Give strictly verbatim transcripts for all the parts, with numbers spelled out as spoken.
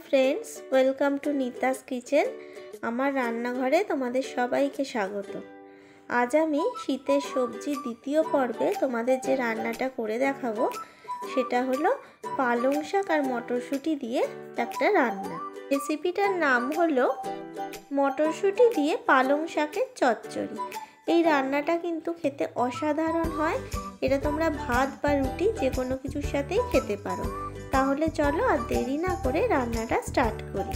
Friends, welcome to Neeta's kitchen. आमार रान्नाघरे तोमादेर सबाइके स्वागत। आज आमी शीतेर सब्जी द्वितीय पर्वे तोमादेर जे रान्नाटा करे देखाबो सेटा हलो पालंग शाक और मटरशुटी दिए एकटा रान्ना। रेसिपिटार नाम हलो मटरशुटी दिए पालंग शाकेर चच्चड़ी। এই রান্নাটা কিন্তু খেতে অসাধারণ হয়। এটা তোমরা ভাত বা রুটি যে কোনো কিছুর সাথেই খেতে পারো। তাহলে চলো আর দেরি না করে রান্নাটা স্টার্ট করি।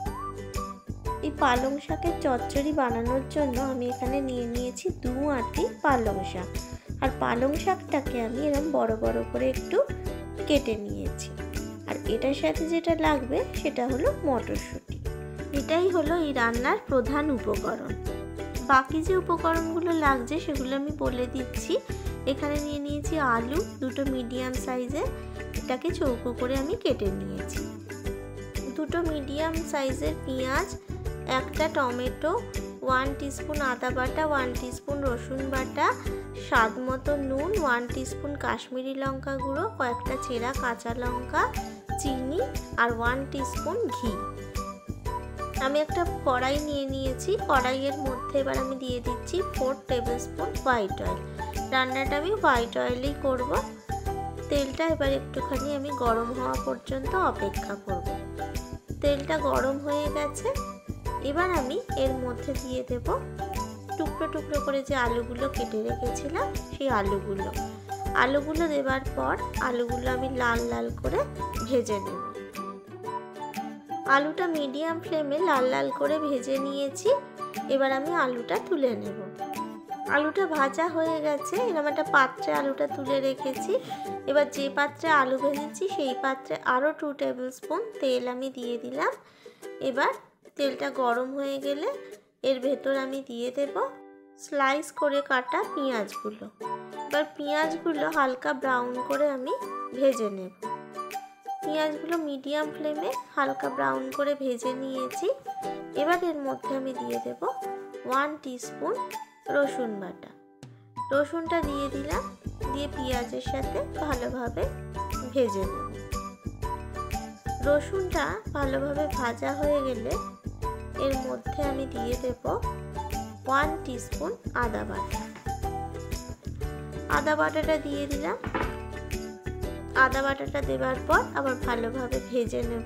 এই পালং শাকের চচ্চড়ি বানানোর জন্য আমি এখানে নিয়ে নিয়েছি দু আঁটি পালং শাক। আর পালং শাকটাকে আমি এরকম বড় বড় করে একটু কেটে নিয়েছি। আর এটার সাথে যেটা লাগবে সেটা হলো মটরশুঁটি। এটাই হলো এই রান্নার প্রধান উপকরণ। বাকি যে উপকরণগুলো লাগছে সেগুলো আমি বলে দিচ্ছি। এখানে নিয়ে নিয়েছি আলু দুটো মিডিয়াম সাইজের, এটাকে চৌকো করে আমি কেটে নিয়েছি। দুটো মিডিয়াম সাইজের পেঁয়াজ, একটা টমেটো, ওয়ান টিস্পুন আদা বাটা, ওয়ান টিস্পুন রসুন বাটা, স্বাদ মতো নুন, ওয়ান টিস্পুন কাশ্মীরি লঙ্কা গুঁড়ো, কয়েকটা চেরা কাঁচা লঙ্কা, চিনি আর ওয়ান টিস্পুন ঘি। আমি একটা কড়াই নিয়ে নিয়েছি। কড়াইয়ের মধ্যে এবার আমি দিয়ে দিচ্ছি four tablespoon white oil. রান্নাটা আমি হোয়াইট অয়েলেই করব। তেলটা এবার একটুখানি আমি গরম হওয়া পর্যন্ত অপেক্ষা করব। তেলটা গরম হয়ে গেছে। এবার আমি এর মধ্যে দিয়ে দেব টুকরো টুকরো করে যে আলুগুলো কেটে রেখেছিলাম সেই আলুগুলো। আলুগুলো দেওয়ার পর আলুগুলো আমি লাল লাল করে ভেজে নেব। আলুটা মিডিয়াম ফ্লেমে লাল লাল করে ভেজে নিয়েছি। এবার আমি আলুটা তুলে নেব। আলুটা ভাজা হয়ে গেছে। এরকম একটা পাত্রে আলুটা তুলে রেখেছি। এবার যে পাত্রে আলু ভেজেছি সেই পাত্রে আরও টু টেবিল স্পুন তেল আমি দিয়ে দিলাম। এবার তেলটা গরম হয়ে গেলে এর ভেতর আমি দিয়ে দেব স্লাইস করে কাটা পেঁয়াজগুলো। এবার পেঁয়াজগুলো হালকা ব্রাউন করে আমি ভেজে নেব। পেঁয়াজগুলো মিডিয়াম ফ্লেমে হালকা ব্রাউন করে ভেজে নিয়েছি। এবার এর মধ্যে আমি দিয়ে দেব ওয়ান টিস্পুন রসুন বাটা। রসুনটা দিয়ে দিলাম, দিয়ে পেঁয়াজের সাথে ভালোভাবে ভেজে নেব। রসুনটা ভালোভাবে ভাজা হয়ে গেলে এর মধ্যে আমি দিয়ে দেব ওয়ান টিস্পুন আদা বাটা। আদা বাটাটা দিয়ে দিলাম। আদা বাটাটা দেওয়ার পর আবার ভালোভাবে ভেজে নেব।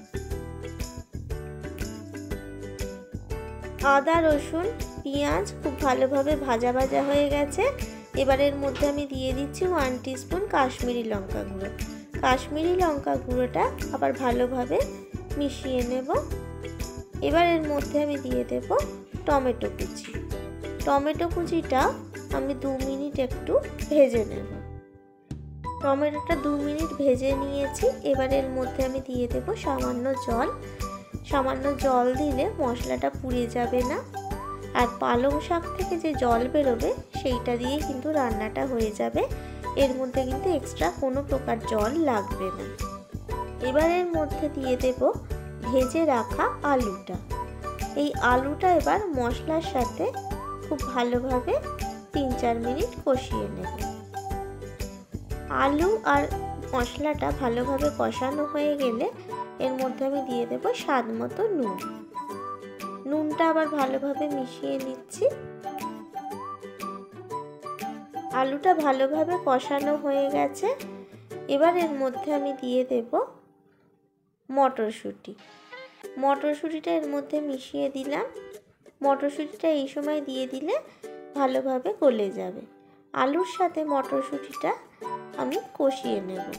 আদা রসুন পেঁয়াজ খুব ভালোভাবে ভাজা ভাজা হয়ে গেছে। এবার এর মধ্যে আমি দিয়ে দিচ্ছি ওয়ান টিস্পুন কাশ্মীরি লঙ্কা গুঁড়ো। কাশ্মীরি লঙ্কা গুঁড়োটা আবার ভালোভাবে মিশিয়ে নেব। এবার এর মধ্যে আমি দিয়ে দেব টমেটো কুচি। টমেটো কুচিটা আমি দু মিনিট একটু ভেজে নেব। টমেটোটা দু মিনিট ভেজে নিয়েছি। এবার এর মধ্যে আমি দিয়ে দেব সামান্য জল। সামান্য জল দিলে মশলাটা পুড়ে যাবে না। আর পালং শাক থেকে যে জল বেরোবে সেইটা দিয়ে কিন্তু রান্নাটা হয়ে যাবে। এর মধ্যে কিন্তু এক্সট্রা কোনো প্রকার জল লাগবে না। এবার এর মধ্যে দিয়ে দেব ভেজে রাখা আলুটা। এই আলুটা এবার মশলার সাথে খুব ভালোভাবে তিন চার মিনিট কষিয়ে নেব। আলু আর মশলাটা ভালোভাবে কষানো হয়ে গেলে এর মধ্যে আমি দিয়ে দেব স্বাদ মতো নুন। নুনটা আবার ভালোভাবে মিশিয়ে নিচ্ছি। আলুটা ভালোভাবে কষানো হয়ে গেছে। এবার এর মধ্যে আমি দিয়ে দেব মটরশুঁটি। মটরশুঁটিটা এর মধ্যে মিশিয়ে দিলাম। মটরশুঁটিটা এই সময় দিয়ে দিলে ভালোভাবে গলে যাবে। আলুর সাথে মটরশুঁটিটা আমি কষিয়ে নেব।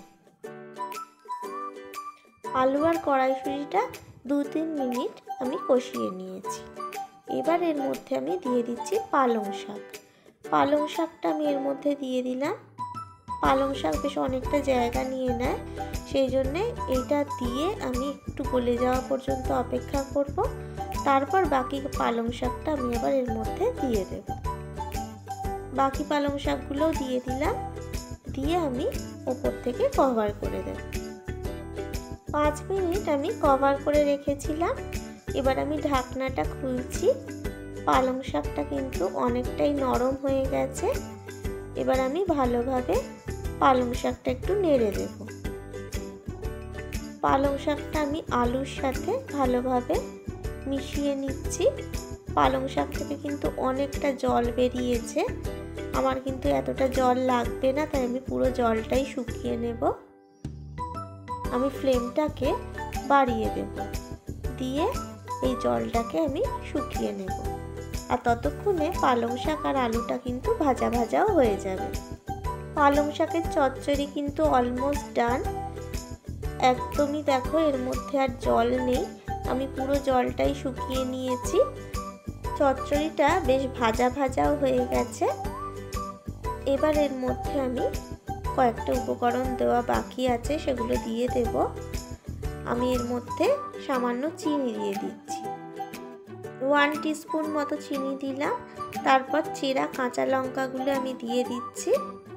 আলু আর কড়াইশুঁটিটা দু তিন মিনিট আমি কষিয়ে নিয়েছি। এবার এর মধ্যে আমি দিয়ে দিচ্ছি পালং শাক। পালং শাকটা আমি এর মধ্যে দিয়ে দিলাম। পালং শাক বেশ অনেকটা জায়গা নিয়ে নেয়, সেই জন্যে এইটা দিয়ে আমি একটু গলে যাওয়া পর্যন্ত অপেক্ষা করব। তারপর বাকি পালং শাকটা আমি আবার এর মধ্যে দিয়ে দেব। বাকি পালং শাকগুলোও দিয়ে দিলাম। দিয়ে আমি ওপর থেকে কভার করে দেব। পাঁচ মিনিট আমি কভার করে রেখেছিলাম। এবার আমি ঢাকনাটা খুলছি। পালং শাকটা কিন্তু অনেকটাই নরম হয়ে গেছে। এবার আমি ভালোভাবে পালং শাকটা একটু নেড়ে দেব। পালং শাকটা আমি আলুর সাথে ভালোভাবে মিশিয়ে নিচ্ছি। পালং শাক থেকে কিন্তু অনেকটা জল বেরিয়েছে, আমার কিন্তু এতটা জল লাগবে না, তাই আমি পুরো জলটাই শুকিয়ে নেব। আমি ফ্লেমটাকে বাড়িয়ে দেব, দিয়ে এই জলটাকে আমি শুকিয়ে নেব। আর ততক্ষণে পালং শাক আর আলুটা কিন্তু ভাজা ভাজাও হয়ে যাবে। পালং শাকের চচ্চড়ি কিন্তু অলমোস্ট ডান। একদমই দেখো এর মধ্যে আর জল নেই, আমি পুরো জলটাই শুকিয়ে নিয়েছি। চচ্চড়িটা বেশ ভাজা ভাজাও হয়ে গেছে। এবার এর মধ্যে আমি কয়েকটা উপকরণ দেওয়া বাকি আছে, সেগুলো দিয়ে দেব। আমি এর মধ্যে সামান্য চিনি দিয়ে দিচ্ছি, ওয়ান টিস্পুন মতো চিনি দিলাম। তারপর চেরা কাঁচা লঙ্কাগুলো আমি দিয়ে দিচ্ছি।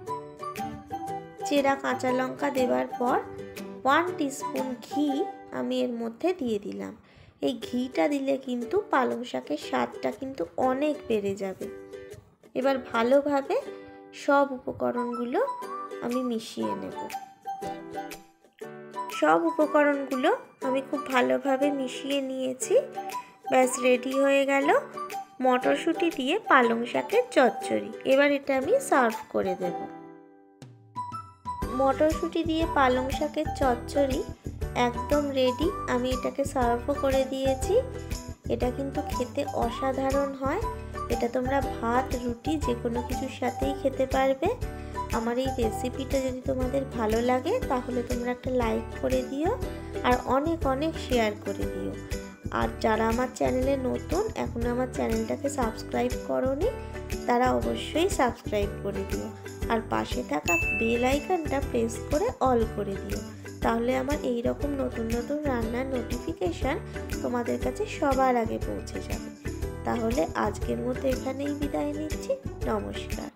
চেরা কাঁচা লঙ্কা দেওয়ার পর ওয়ান টিস্পুন ঘি আমি এর মধ্যে দিয়ে দিলাম। এই ঘিটা দিলে কিন্তু পালং শাকের স্বাদটা কিন্তু অনেক বেড়ে যাবে। এবার ভালোভাবে সব উপকরণগুলো আমি মিশিয়ে নেব। সব উপকরণগুলো আমি খুব ভালোভাবে মিশিয়ে নিয়েছি। ব্যাস রেডি হয়ে গেল মটরশুঁটি দিয়ে পালং শাকের চচ্চড়ি। এবার এটা আমি সার্ভ করে দেব। মটরশুঁটি দিয়ে পালং শাকের চচ্চড়ি একদম রেডি। আমি এটাকে সার্ভও করে দিয়েছি। এটা কিন্তু খেতে অসাধারণ হয়। এটা তোমরা ভাত, রুটি যে কোনো কিছুর সাথেই খেতে পারবে। আমার এই রেসিপিটা যদি তোমাদের ভালো লাগে তাহলে তোমরা একটা লাইক করে দিও আর অনেক অনেক শেয়ার করে দিও। আর যারা আমার চ্যানেলে নতুন, এখনো আমার চ্যানেলটাকে সাবস্ক্রাইব করোনি, তারা অবশ্যই সাবস্ক্রাইব করে দিও আর পাশে থাকা বেল আইকনটা প্রেস করে অল করে দিও। তাহলে আমার এই রকম নতুন নতুন রান্নার নোটিফিকেশান তোমাদের কাছে সবার আগে পৌঁছে যাবে। তাহলে আজকের মতো এখানেই বিদায় নিচ্ছি। নমস্কার।